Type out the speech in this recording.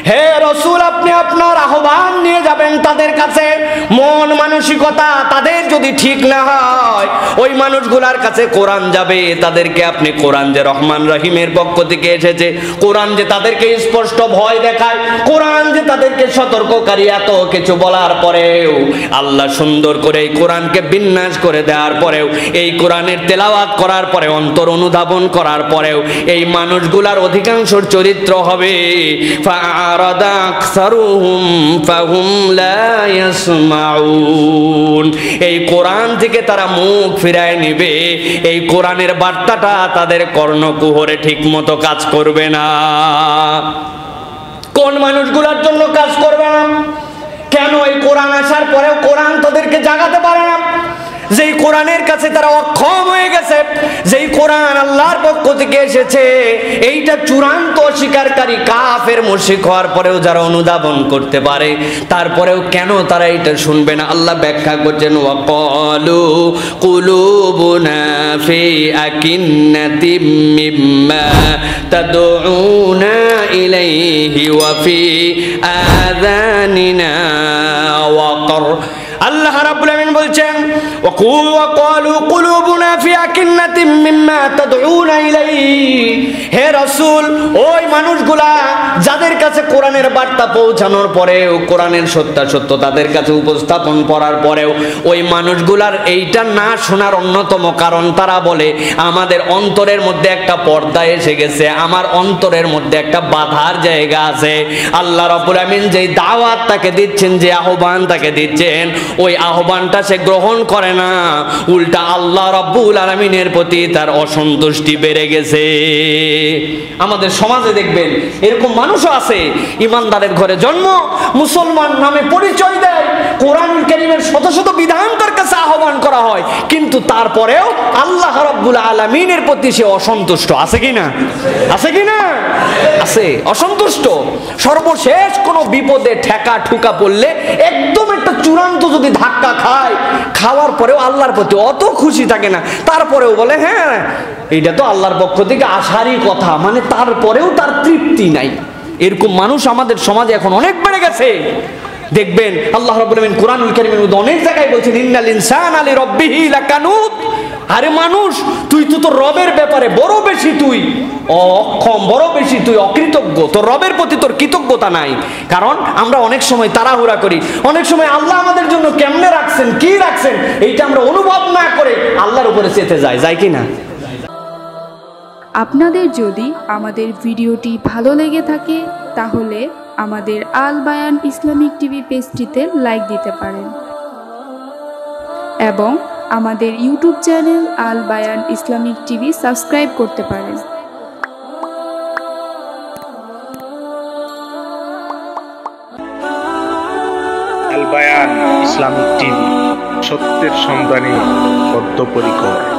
হে রাসূল, আপনি আপনার আহ্বান নিয়ে যাবেন তাদের কাছে। মন মানসিকতা তাদের যদি ঠিক না হয়, ওই মানুষগুলার কাছে কোরআন যাবে, তাদেরকে আপনি কোরআন যে রহমান রহিমের পক্ষ থেকে এসেছে, কোরআন যে তাদেরকে স্পষ্ট ভয় দেখায়, কোরআন যে তাদেরকে সতর্ককারী, এত কিছু বলার পরেও, আল্লাহ সুন্দর করে এই কোরআনকে বিন্যাস করে দেওয়ার পরেও, এই কোরআনের তেলাওয়াত করার পরে, অন্তর অনুধাবন করার পরেও এই মানুষগুলার অধিকাংশের চরিত্র হবে ফাআরাদা আকসারুহুম ফাহুম লা ইয়াসমাউন। এই কোরআন থেকে তারা মুখ ফিরায় নেবে, এই কোরআনের বার্তাটা তাদের কর্ণকুহরে ঠিক মতো কাজ করবে না। কোন মানুষগুলোর জন্য কাজ করবে না? কেন এই কোরআন আসার পরেও কোরআন তাদেরকে জাগাতে পারে না? যেই কোরআনের কাছে তারা অক্ষম হয়ে গেছে, যেই কোরআন আল্লাহর পক্ষ থেকে এসেছে, এইটা চূড়ান্ত অস্বীকারী কাফের মুশরিক হওয়ার পরেও যারা অনুধাবন করতে পারে, তারপরেও কেন তারা এটা শুনবে না? আল্লাহ ব্যাখ্যা করছেন, ওয়াকালু কুলুবুনা ফি আকিন্নাতিম মিম্মা তাদউনা ইলাইহি ওয়া ফি আযানিনা ওয়াকর। আল্লাহ রাব্বুল আমিন বলছেন, ওয়াকালু কুলুবুনা ফি আকিন্নাতিম মিম্মা তাদউনা ইলাইহি। হে রাসূল, ওই মানুষগুলা যাদের কাছে কোরআনের বার্তা পৌঁছানোর পরেও, কোরআনের সত্য তাদের কাছে উপস্থাপন করার পরেও, ওই মানুষগুলার এইটা না শোনার অন্যতম কারণ তারা বলে, আমাদের অন্তরের মধ্যে একটা পর্দা এসে গেছে, আমার অন্তরের মধ্যে একটা বাধার জায়গা আছে। আল্লাহ রাব্বুল আমিন যেই দাওয়াত তাকে দিচ্ছেন, যে আহ্বান তাকে দিচ্ছেন, ওই আহ্বানটা সে গ্রহণ করে না, উল্টা আল্লাহ রাব্বুল আলামিনের প্রতি তার অসন্তুষ্টি বেড়ে গেছে। আমাদের সমাজে দেখবেন এরকম মানুষও আছে, ইমানদারের ঘরে জন্ম, মুসলমান নামে পরিচয় দেয়, কোরআনুল কারীমের শত শত বিধান তার কাছে আহ্বান করা হয়, কিন্তু তারপরেও আল্লাহ রাব্বুল আলামিনের প্রতি সে অসন্তুষ্ট। আছে কিনা? আছে কিনা? আছে, অসন্তুষ্ট। সর্বশেষ কোনো বিপদে ঠেকা ঠুকা পড়লে, একদম একটা চূড়ান্ত যদি ধাক্কা খায়, খাওয়ার পরেও আল্লাহর প্রতি অত খুশি থাকে না, তারপরেও বলে হ্যাঁ এইটা তো আল্লাহর পক্ষ থেকে আসারই কথা, মানে তারপরেও তার তৃপ্তি নাই। এরকম মানুষ আমাদের সমাজে এখন অনেক বেড়ে গেছে। দেখবেন আল্লাহ রাব্বুল আমিন কোরআনুল কারীমের মধ্যে অনেক জায়গায় বলছেন, ইন্নাল ইনসানা লিরাব্বিহি লাকানুত। আরে মানুষ, তুই তো তোর রবের ব্যাপারে বড় বেশি তুই অক্ষম, বড় বেশি তুই অকৃতজ্ঞ, তোর রবের প্রতি তোর কৃতজ্ঞতা নাই। কারণ আমরা অনেক সময় তাড়াহুড়া করি, অনেক সময় আল্লাহ আমাদের জন্য কেমনে রাখছেন, কি রাখছেন, এইটা আমরা অনুভব না করে আল্লাহর উপরে চেতে যাই কি না? আপনাদের যদি আমাদের ভিডিওটি ভালো লেগে থাকে, তাহলে আমাদের আল বায়ান ইসলামিক টিভি পেজটিতে লাইক দিতে পারেন এবং আমাদের YouTube channel Al Bayan Islamic TV subscribe করতে পারেন। আল বায়ান ইসলামিক টিভি, সত্যের সন্ধানে বদ্ধপরিকর।